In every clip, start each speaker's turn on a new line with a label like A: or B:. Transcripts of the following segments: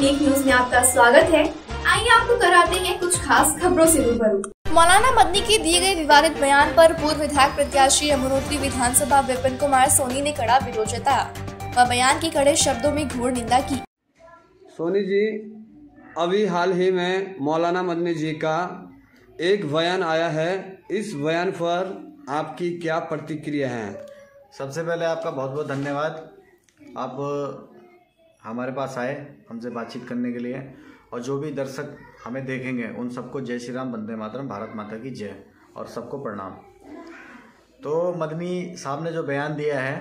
A: Week news में आपका स्वागत है। आइए आपको कराते हैं कुछ खास खबरों से रूबरू। मौलाना मदनी के दिए गए विवादित बयान पर पूर्व विधायक प्रत्याशी यमुनोत्री विधानसभा विपिन कुमार सोनी ने कड़ा विरोध जताया व बयान की कड़े शब्दों में घोर निंदा की।
B: सोनी जी, अभी हाल ही में मौलाना मदनी जी का एक बयान आया है, इस बयान पर आपकी क्या प्रतिक्रिया है?
C: सबसे पहले आपका बहुत बहुत धन्यवाद। आप हमारे पास आए हमसे बातचीत करने के लिए, और जो भी दर्शक हमें देखेंगे उन सबको जय श्री राम, वंदे मातरम, भारत माता की जय, और सबको प्रणाम। तो मदनी साहब ने जो बयान दिया है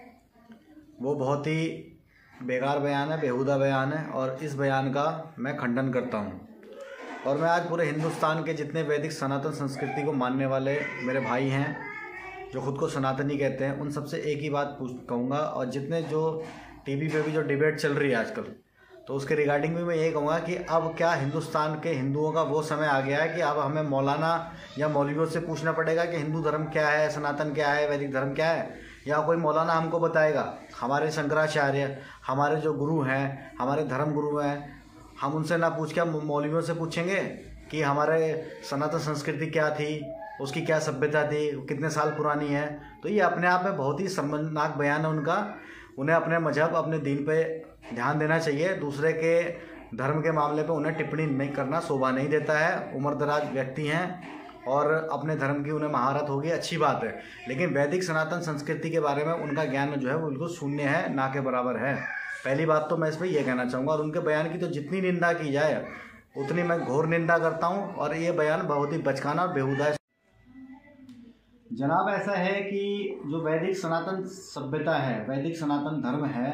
C: वो बहुत ही बेकार बयान है, बेहुदा बयान है, और इस बयान का मैं खंडन करता हूँ। और मैं आज पूरे हिंदुस्तान के जितने वैदिक सनातन संस्कृति को मानने वाले मेरे भाई हैं, जो खुद को सनातनी कहते हैं, उन सबसे एक ही बात कहूँगा। और जितने जो टीवी पे भी जो डिबेट चल रही है आजकल, तो उसके रिगार्डिंग भी मैं ये कहूँगा कि अब क्या हिंदुस्तान के हिंदुओं का वो समय आ गया है कि अब हमें मौलाना या मौलवियों से पूछना पड़ेगा कि हिंदू धर्म क्या है, सनातन क्या है, वैदिक धर्म क्या है, या कोई मौलाना हमको बताएगा। हमारे शंकराचार्य, हमारे जो गुरु हैं, हमारे धर्म गुरु हैं, हम उनसे ना पूछ के मौलवियों से पूछेंगे कि हमारे सनातन संस्कृति क्या थी, उसकी क्या सभ्यता थी, कितने साल पुरानी है। तो ये अपने आप में बहुत ही शर्मनाक बयान है उनका। उन्हें अपने मजहब, अपने दीन पे ध्यान देना चाहिए। दूसरे के धर्म के मामले पे उन्हें टिप्पणी नहीं करना शोभा नहीं देता है। उम्रदराज व्यक्ति हैं और अपने धर्म की उन्हें महारत होगी, अच्छी बात है, लेकिन वैदिक सनातन संस्कृति के बारे में उनका ज्ञान जो है वो बिल्कुल शून्य है, ना के बराबर है। पहली बात तो मैं इस पर यह कहना चाहूँगा। और उनके बयान की तो जितनी निंदा की जाए उतनी मैं घोर निंदा करता हूँ, और ये बयान बहुत ही बचकाना और बेहुदा है। जनाब, ऐसा है कि जो वैदिक सनातन सभ्यता है, वैदिक सनातन धर्म है,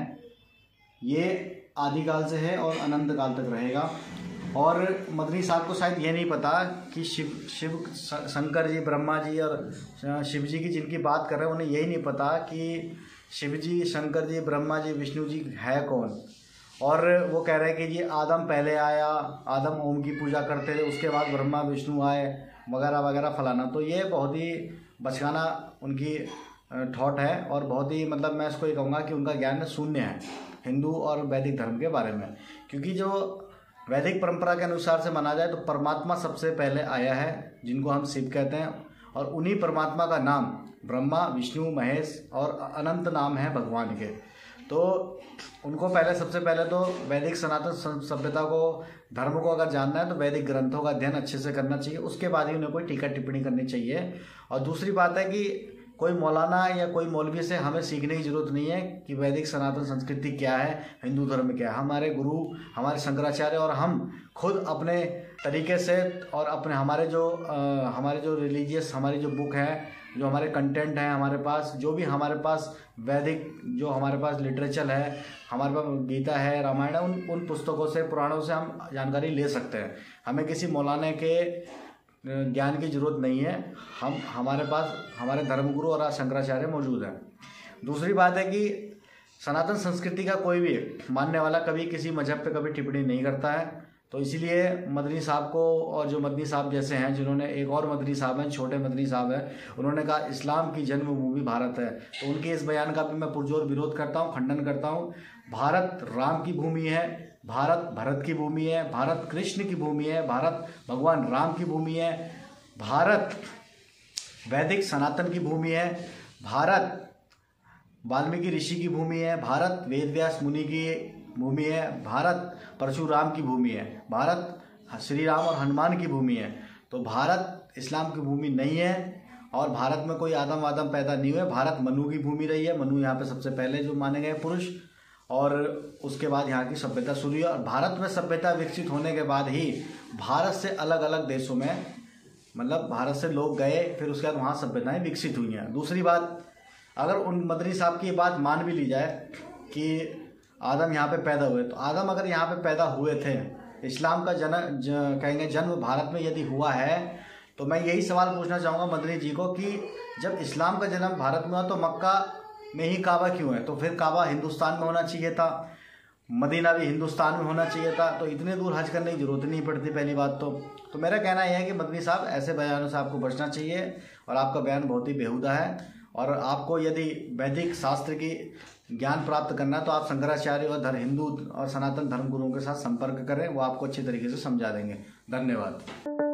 C: ये आदिकाल से है और अनंत काल तक रहेगा। और मदनी साहब को शायद ये नहीं पता कि शिव शंकर जी, ब्रह्मा जी और शिव जी की जिनकी बात कर रहे हैं, उन्हें यही नहीं पता कि शिव जी, शंकर जी, ब्रह्मा जी, विष्णु जी है कौन। और वो कह रहे हैं कि जी आदम पहले आया, आदम ओम की पूजा करते थे, उसके बाद ब्रह्मा विष्णु आए, वगैरह वगैरह फलाना। तो ये बहुत ही बचकाना उनकी थॉट है, और बहुत ही मतलब मैं इसको ये कहूँगा कि उनका ज्ञान शून्य है हिंदू और वैदिक धर्म के बारे में। क्योंकि जो वैदिक परंपरा के अनुसार से माना जाए तो परमात्मा सबसे पहले आया है, जिनको हम शिव कहते हैं, और उन्हीं परमात्मा का नाम ब्रह्मा, विष्णु, महेश और अनंत नाम है भगवान के। तो उनको पहले, सबसे पहले तो वैदिक सनातन सभ्यता को, धर्म को अगर जानना है तो वैदिक ग्रंथों का अध्ययन अच्छे से करना चाहिए, उसके बाद ही उन्हें कोई टीका टिप्पणी करनी चाहिए। और दूसरी बात है कि कोई मौलाना या कोई मौलवी से हमें सीखने की जरूरत नहीं है कि वैदिक सनातन संस्कृति क्या है, हिंदू धर्म क्या है। हमारे गुरु, हमारे शंकराचार्य और हम खुद अपने तरीके से, और अपने हमारे जो रिलीजियस, हमारी जो बुक है, जो हमारे कंटेंट हैं, हमारे पास जो भी हमारे पास वैदिक जो हमारे पास लिटरेचर है, हमारे पास गीता है, रामायण है, उन पुस्तकों से, पुराणों से हम जानकारी ले सकते हैं। हमें किसी मौलाना के ज्ञान की जरूरत नहीं है। हमारे पास हमारे धर्मगुरु और शंकराचार्य मौजूद हैं। दूसरी बात है कि सनातन संस्कृति का कोई भी मानने वाला कभी किसी मजहब पे कभी टिप्पणी नहीं करता है। तो इसीलिए मदनी साहब को, और जो मदनी साहब जैसे हैं, जिन्होंने, एक और मदनी साहब हैं, छोटे मदनी साहब हैं, उन्होंने कहा इस्लाम की जन्मभूमि भारत है। तो उनके इस बयान का भी मैं पुरजोर विरोध करता हूँ, खंडन करता हूँ। भारत राम की भूमि है, भारत भरत की भूमि है, भारत कृष्ण की भूमि है, भारत भगवान राम की भूमि है, भारत वैदिक सनातन की भूमि है, भारत वाल्मीकि ऋषि की भूमि है, भारत वेद व्यास मुनि की भूमि है, भारत परशुराम की भूमि है, भारत श्री राम और हनुमान की भूमि है। तो भारत इस्लाम की भूमि नहीं है, और भारत में कोई आदम वादम पैदा नहीं हुए। भारत मनु की भूमि रही है, मनु यहाँ पे सबसे पहले जो माने गए पुरुष, और उसके बाद यहाँ की सभ्यता शुरू हुई। और भारत में सभ्यता विकसित होने के बाद ही भारत से अलग अलग देशों में, मतलब भारत से लोग गए, फिर उसके बाद वहाँ सभ्यताएं विकसित हुई हैं। दूसरी बात, अगर उन मदनी साहब की बात मान भी ली जाए कि आदम यहाँ पे पैदा हुए, तो आदम अगर यहाँ पे पैदा हुए थे, इस्लाम का कहेंगे जन्म भारत में यदि हुआ है, तो मैं यही सवाल पूछना चाहूँगा मदनी जी को कि जब इस्लाम का जन्म भारत में हुआ तो मक्का में ही काबा क्यों है? तो फिर काबा हिंदुस्तान में होना चाहिए था, मदीना भी हिंदुस्तान में होना चाहिए था। तो इतने दूर हज करने की जरूरत नहीं पड़ती, पहली बात तो मेरा कहना यह है कि मदनी साहब, ऐसे बयानों से आपको बचना चाहिए, और आपका बयान बहुत ही बेहुदा है। और आपको यदि वैदिक शास्त्र की ज्ञान प्राप्त करना है तो आप शंकराचार्य और हिंदू और सनातन धर्म गुरुओं के साथ संपर्क करें, वो आपको अच्छे तरीके से समझा देंगे। धन्यवाद।